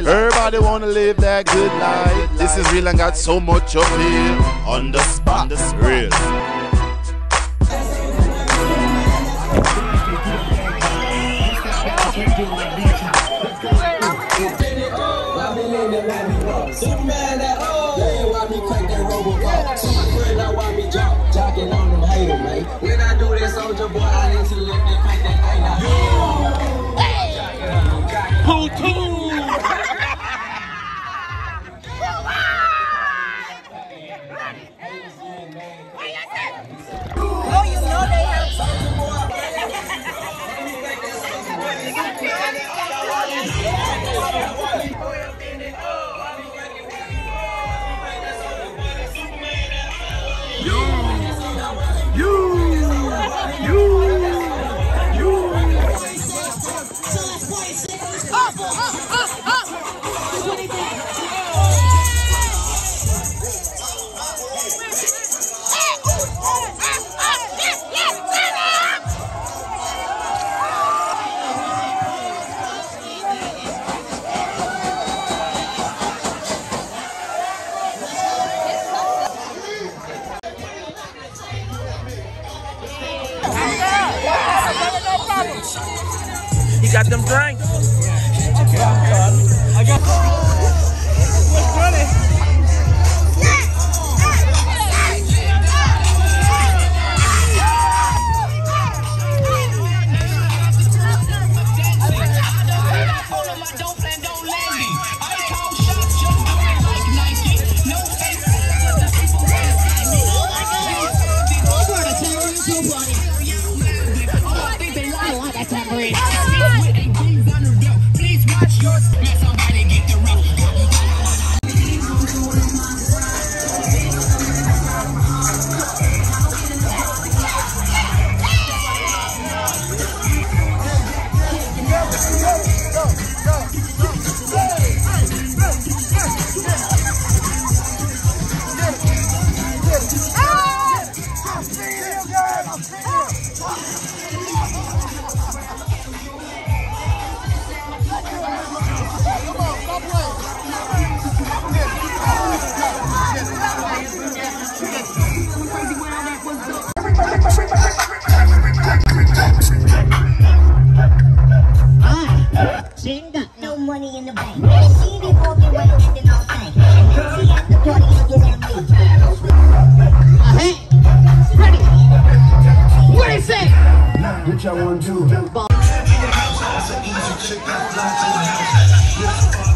Everybody wanna live that good life. This is real and got so much appeal. On the spot, real. Superman that yeah, why me crack that robot? So my friend now why me jogging on them haters, man. When I do that soldier boy, I need to let that crack that thing out. Oh, you know they have soldier boy. He got them drinks. I got what's funny? She ain't got no money in the bank. She be walking around acting all stank. She at the party looking at me. Hey, ready? What is it? What y'all want to do?